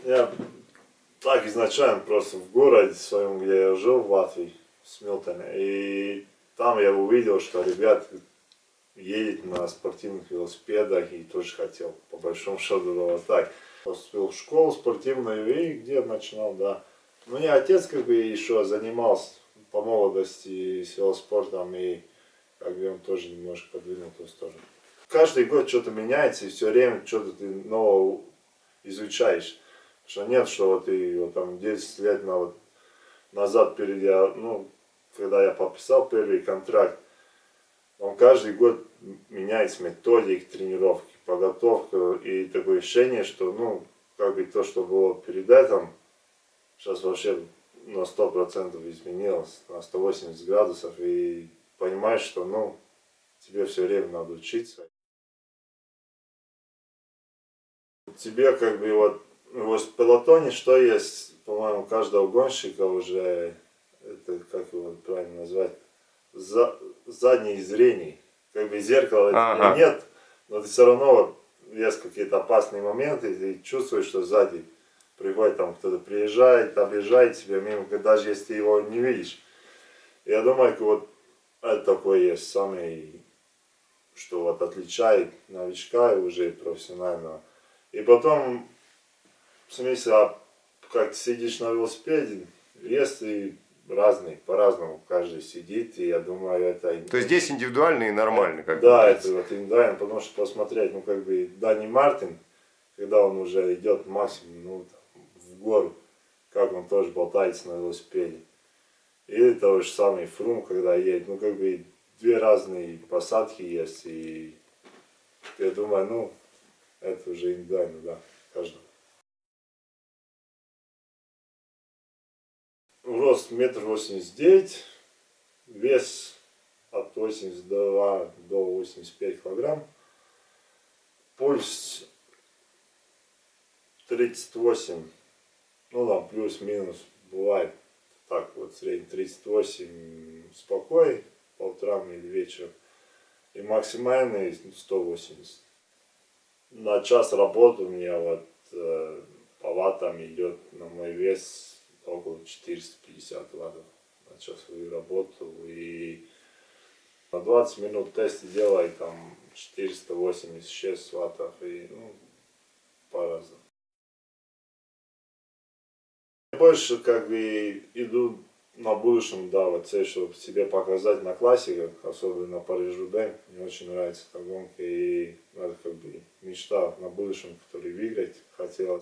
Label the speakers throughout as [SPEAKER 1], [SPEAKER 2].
[SPEAKER 1] Я так изначально просто в городе своем, где я жил, в Латвии, в Смилтоне. И там я увидел, что ребят едет на спортивных велосипедах и тоже хотел, по большому счету, вот так. Поступил в школу спортивную и где начинал, да. У меня отец как бы еще занимался по молодости с велоспортом, и как бы он тоже немножко подвинул в ту сторону. Каждый год что-то меняется, и все время что-то ты нового изучаешь. Что нет, что вот ты вот, там 10 лет назад, когда я подписал первый контракт, он каждый год меняется методик тренировки, подготовка, и такое ощущение, что как бы то, что было перед этим, сейчас вообще на 100% изменилось, на 180 градусов, и понимаешь, что тебе все время надо учиться. Тебе как бы вот в пелотоне, что есть, по-моему, у каждого гонщика уже, это как его правильно назвать, заднее зрение. Как бы зеркала тебя нет, но ты все равно вот есть какие-то опасные моменты, и ты чувствуешь, что сзади приходит там кто-то, приезжает, объезжает тебя мимо, даже если ты его не видишь. Я думаю, вот это такое есть самый, что вот отличает новичка и уже профессионального. И потом, в смысле, как ты сидишь на велосипеде, вес и разный, по-разному каждый сидит, и я думаю, это...
[SPEAKER 2] То есть здесь индивидуально и нормально, как
[SPEAKER 1] да, это вот индивидуально, потому что посмотреть, как бы Дани Мартин, когда он уже идет максимум, в гору, как он тоже болтается на велосипеде. И того же самый Фрум, когда едет, как бы две разные посадки есть, и я думаю, это уже индивидуально, да, каждого. Рост 1,89 м, вес от 82 до 85 килограмм, пульс 38, плюс-минус, бывает так вот, средний 38 спокой, по утрам или вечером, и максимальный 180. На час работы у меня по ваттам идет на мой вес около 450 ваттов на часовую работу, и на 20 минут тесты делаю там 486 ваттов, и по-разному. Больше как бы иду на будущем, да, вот цель, чтобы себе показать на классиках, особенно на Париж-Roubaix. Мне очень нравится эта гонка, и надо как бы мечта на будущем, который выиграть хотелось.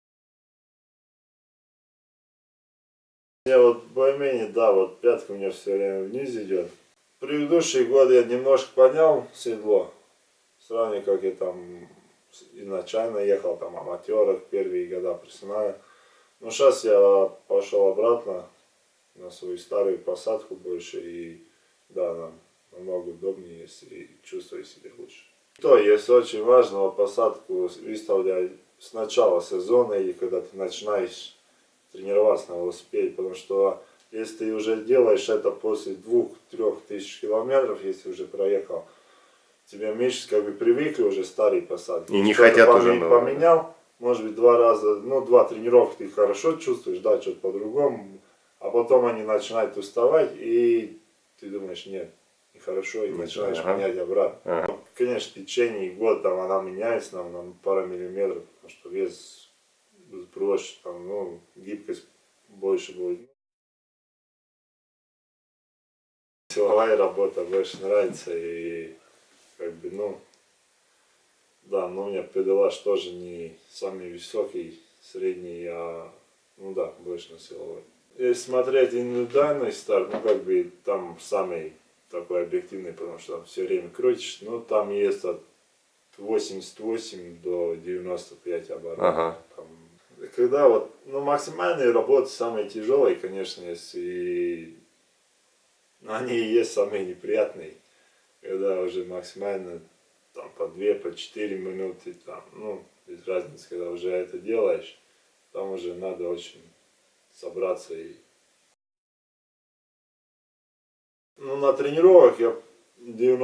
[SPEAKER 1] Я вот более-менее, да, вот пятка у меня все время вниз идет. Предыдущие годы я немножко поднял седло, сравнив, как я там изначально ехал, там аматерах, первые года профессионально. Но сейчас я пошел обратно на свою старую посадку больше, и да, нам намного удобнее, если чувствую себя лучше. То есть очень важно посадку выставлять с начала сезона, или когда ты начинаешь тренироваться на велосипеде, потому что если ты уже делаешь это после 2-3 тысяч километров, если уже проехал, тебе мышцы как бы привыкли уже старые посадки.
[SPEAKER 2] И не хотят уже
[SPEAKER 1] поменял, может быть 2 раза, 2 тренировки ты хорошо чувствуешь, да, что-то по-другому, а потом они начинают уставать, и ты думаешь, нет, нехорошо, и начинаешь менять обратно. Конечно, в течение года там она меняется нам на пару миллиметров, потому что вес проще, там, гибкость больше будет. Силовая работа больше нравится, и как бы, да, но у меня педалаж тоже не самый высокий, средний, да, больше на силовой. Если смотреть индивидуальный старт, как бы там самый такой объективный, потому что там все время крутишь, там есть от 88 до 95 оборотов. Когда максимальные работы самые тяжелые, конечно, есть, и они и есть самые неприятные, когда уже максимально там по 2, по 4 минуты, там, без разницы, когда уже это делаешь, там уже надо очень собраться и... на тренировках я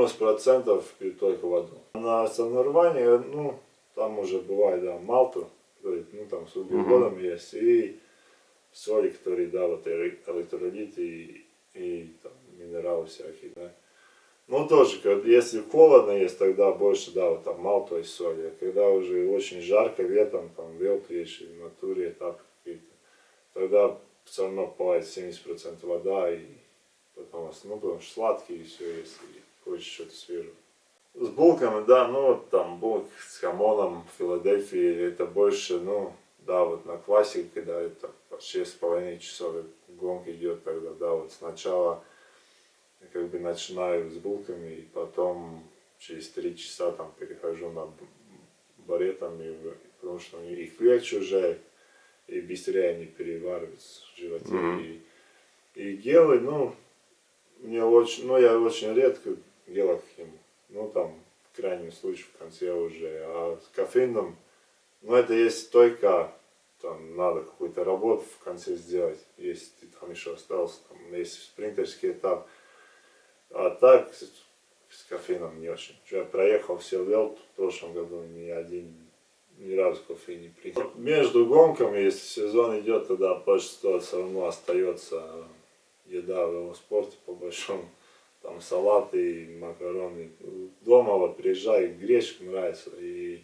[SPEAKER 1] 90% пью только воду. На соревнованиях, там уже бывает, да, малту который, ну, там, с углеводом есть, и соли, которые, да, вот электролиты и там, минералы всякие, да. Ну, тоже, если холодно есть, тогда больше, да, вот там мало той соли. А когда уже очень жарко летом, там, велкриш, в натуре, этап какие-то, тогда все равно бывает 70% вода, и потом, ну, потому что сладкие и все, если хочешь что-то свежего. С булками, да, ну, вот там, булки с хамоном в Филадельфии, это больше, ну, да, вот на классике, когда это 6,5 часов гонка идет, тогда, да, вот сначала я как бы начинаю с булками, и потом через 3 часа там перехожу на баретами, потому что их легче уже, и быстрее они перевариваются в животе. И гелы, ну, мне очень, ну, я очень редко гелов ем, ну, там, в крайнем случае, в конце уже, а с кофеином, ну, это есть только, там, надо какую-то работу в конце сделать, если ты там еще остался, там, если спринтерский этап. А так с кофеином не очень. Я проехал все Велт в прошлом году, ни разу кофеин не принял. Между гонками, если сезон идет, тогда большинство все равно остается еда в велоспорте по большому. Там салаты, макароны. Дома вот приезжаю, гречка нравится и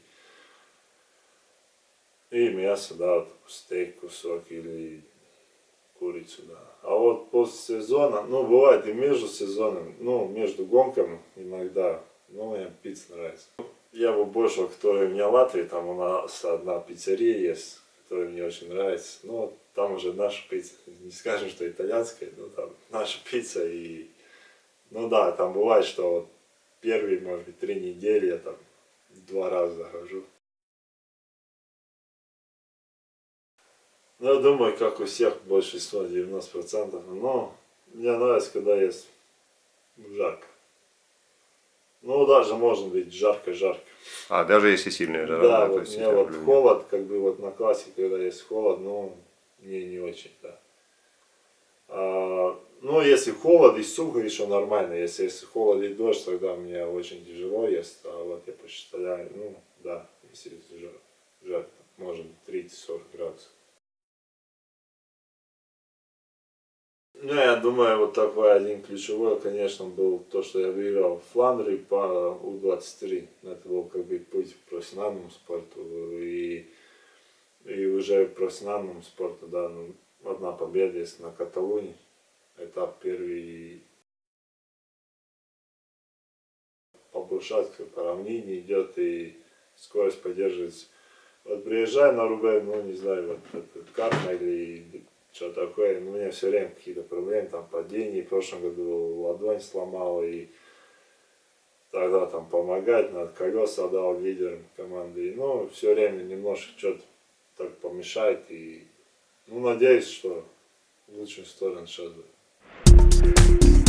[SPEAKER 1] мясо, да, вот, стейк, кусок или курицу, да. А вот после сезона, ну, бывает и между сезоном, ну, между гонками иногда, ну, мне пицца нравится. Я бы больше, который у меня в Латвии, там у нас одна пиццерия есть, которая мне очень нравится. Ну, там уже наша пицца, не скажем, что итальянская, но там наша пицца и, ну да, там бывает, что вот первые, может быть, 3 недели я там 2 раза захожу. Ну, я думаю, как у всех, большинство, 90%. Но мне нравится, когда есть жарко. Ну, даже может быть жарко-жарко.
[SPEAKER 2] А, даже если сильная жара,
[SPEAKER 1] Да,
[SPEAKER 2] то
[SPEAKER 1] вот
[SPEAKER 2] есть
[SPEAKER 1] мне вот холод, как бы вот на классе, когда есть холод, ну, мне не очень, да. Ну, если холод и сухо, еще нормально. Если холод и дождь, тогда мне очень тяжело есть. А вот я посчитаю, ну, да, если жарко, может 30-40 градусов. Ну, я думаю, вот такой один ключевой, конечно, был то, что я выиграл в Фландрии по У-23. Это был как бы путь к профессиональному спорту. И уже в профессиональном спорте, да, ну, одна победа есть на Каталунии. Этап первый по брусчатке, по равнине идет и скорость поддерживается. Вот приезжаю на Рубе, ну, не знаю, вот это карма или что такое, но у меня все время какие-то проблемы, там падения, в прошлом году ладонь сломал, и тогда там помогать, надо колеса дал лидерам команды, и, ну, все время немножко что-то так помешает, и, ну, надеюсь, что в лучшую сторону сейчас будет.